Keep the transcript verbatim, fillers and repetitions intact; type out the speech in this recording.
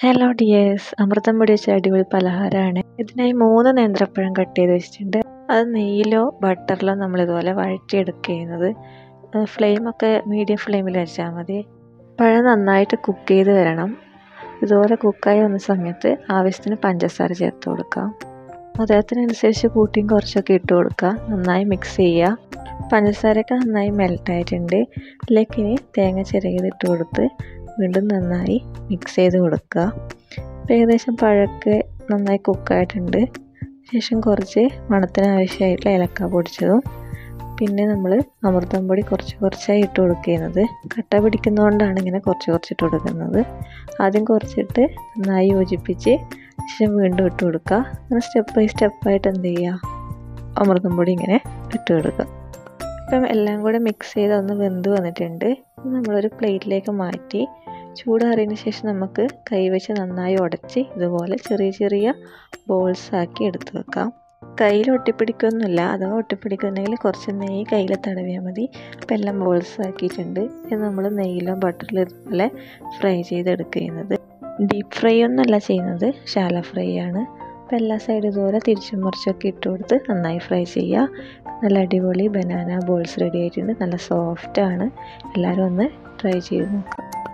Hello dears, അമൃതം പൊടി വെച്ച അടിപൊളി പലഹാരമാണ്. ഇതിനായി മൂന്ന് നേന്ത്രപ്പഴം കട്ട് ചെയ്ത് വെച്ചിട്ടുണ്ട്. അത് നെയ്യിലോ ബട്ടറിലോ നമ്മൾ ഇതുപോലെ വഴറ്റിയെടുക്കുക ചെയ്യുന്നത്. ഫ്ലെയിമൊക്കെ മീഡിയം ഫ്ലെയിമിൽ വെച്ചാൽ മതി. പഴം നന്നായിട്ട് കുക്ക് ചെയ്ത് വരണം. ഇതുപോലെ കുക്കായി വന്ന സമയത്ത് ആവശ്യത്തിന് പഞ്ചസാര ചേർത്ത് കൊടുക്കാം. മധുരത്തിനനുസരിച്ച് കൂട്ടിയും കുറച്ചൊക്കെ ഇട്ട് കൊടുക്കുക. നന്നായി മിക്സ് ചെയ്യുക. പഞ്ചസാരയൊക്കെ നന്നായി മെൽട്ടായിട്ടുണ്ട്. ഇതിലേക്ക് ഇനി തേങ്ങ ചിരകിയിട്ട് കൊടുത്ത് വീണ്ടും നന്നായി മിക്സ് ചെയ്ത് കൊടുക്കുക. ഇപ്പോൾ ഏകദേശം പഴമൊക്കെ നന്നായി കുക്കായിട്ടുണ്ട്. ശേഷം കുറച്ച് മണത്തിന് ആവശ്യമായിട്ടുള്ള ഏലക്ക പൊടിച്ചതും പിന്നെ നമ്മൾ അമൃതം പൊടി കുറച്ച് കുറച്ചായി ഇട്ട് കൊടുക്കുന്നത്. കട്ട പിടിക്കുന്നതുകൊണ്ടാണ് ഇങ്ങനെ കുറച്ച് കുറച്ചിട്ട് കൊടുക്കുന്നത്. ആദ്യം കുറച്ചിട്ട് നന്നായി യോജിപ്പിച്ച് ശേഷം വീണ്ടും ഇട്ട് കൊടുക്കുക. അങ്ങനെ സ്റ്റെപ്പ് ബൈ സ്റ്റെപ്പായിട്ട് എന്ത് ചെയ്യുക, അമൃതം പൊടി ഇങ്ങനെ ഇട്ട് കൊടുക്കുക. ഇപ്പം എല്ലാം കൂടെ മിക്സ് ചെയ്ത് ഒന്ന് വെന്ത് വന്നിട്ടുണ്ട്. നമ്മളൊരു പ്ലേറ്റിലേക്ക് മാറ്റി ചൂടാറിയതിന് ശേഷം നമുക്ക് കൈവച്ച് നന്നായി ഉടച്ച് ഇതുപോലെ ചെറിയ ചെറിയ ബോൾസ് ആക്കി എടുത്ത് വെക്കാം. കയ്യിൽ ഒട്ടിപ്പിടിക്കൊന്നുമില്ല. അഥവാ ഒട്ടിപ്പിടിക്കുന്നെങ്കിൽ കുറച്ച് നെയ്യ് കയ്യിൽ തടവിയാൽ മതി. അപ്പോൾ എല്ലാം ബോൾസ് ആക്കിയിട്ടുണ്ട്. ഇത് നമ്മൾ നെയ്യിലോ ബട്ടറിലോ ഇതുപോലെ ഫ്രൈ ചെയ്തെടുക്കുക ചെയ്യുന്നത്. ഡീപ്പ് ഫ്രൈ ഒന്നുമല്ല ചെയ്യുന്നത്, ഷാലോ ഫ്രൈ ആണ്. അപ്പോൾ എല്ലാ സൈഡും ഇതുപോലെ തിരിച്ചും മറിച്ചൊക്കെ ഇട്ട് കൊടുത്ത് നന്നായി ഫ്രൈ ചെയ്യുക. നല്ല അടിപൊളി ബനാന ബോൾസ് റെഡി ആയിട്ടുണ്ട്. നല്ല സോഫ്റ്റാണ്. എല്ലാവരും ഒന്ന് ട്രൈ ചെയ്ത് നോക്കാം.